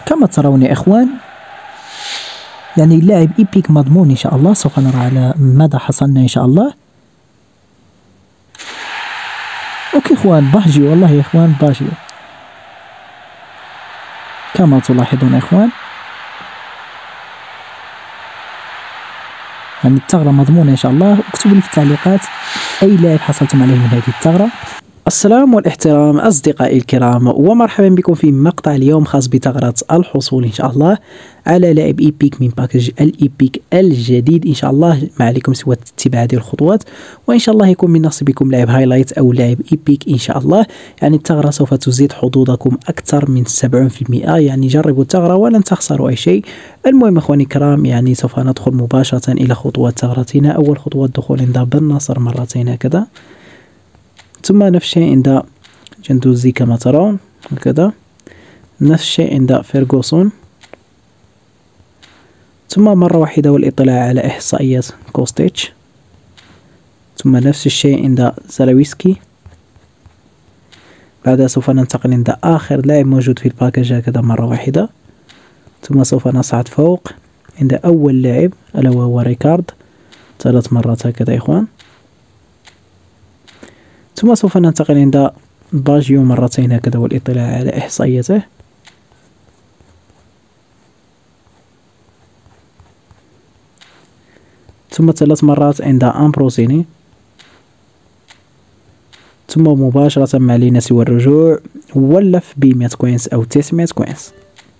كما ترون يا إخوان، يعني اللاعب إيبيك مضمون إن شاء الله. سوف نرى على ماذا حصلنا إن شاء الله. أوكي إخوان، باجيو والله يا إخوان، باجيو كما تلاحظون يا إخوان. يعني الثغرة مضمونة إن شاء الله. اكتبوا لي في التعليقات أي لاعب حصلتم عليه من هذه الثغرة. السلام والاحترام أصدقائي الكرام، ومرحبا بكم في مقطع اليوم خاص بثغرة الحصول إن شاء الله على لاعب إيبيك من باكج الإيبيك الجديد إن شاء الله. ما عليكم سوى اتباع هذه الخطوات، وإن شاء الله يكون من نصيبكم لاعب هايلايت أو لاعب إيبيك إن شاء الله. يعني الثغرة سوف تزيد حظوظكم أكثر من 70%. يعني جربوا الثغرة ولن تخسروا أي شيء. المهم أخواني الكرام، يعني سوف ندخل مباشرة إلى خطوات ثغرتنا. أول خطوة الدخول عند بالنصر مرتين هكذا، ثم نفس الشيء عند جندوزي كما ترون هكذا، نفس الشيء عند فيرغوسون، ثم مرة واحدة والاطلاع على إحصائيات كوستيتش، ثم نفس الشيء عند زالويسكي. بعدها سوف ننتقل عند آخر لاعب موجود في الباكج هكذا مرة واحدة، ثم سوف نصعد فوق عند أول لاعب ألا وهو ريكارد 3 مرات هكذا يا إخوان، ثم سوف ننتقل عند باجيو مرتين هكذا والاطلاع على إحصائياته، ثم 3 مرات عند أمبروزيني، ثم مباشرة ما علينا سوى الرجوع واللف ب 100 كوينز أو 900 كوينز.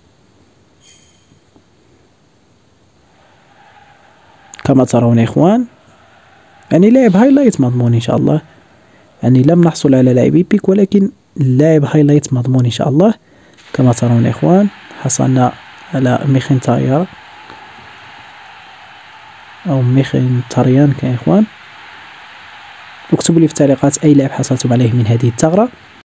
كما ترون يا إخوان، يعني لاعب هايلايت مضمون إن شاء الله. يعني لم نحصل على لاعب إيبيك، ولكن لاعب هايلايت مضمون إن شاء الله. كما ترون يا إخوان، حصلنا على ميخنتاير أو ميخنتاريان يا إخوان. اكتبوا لي في التعليقات أي لاعب حصلتم عليه من هذه الثغرة.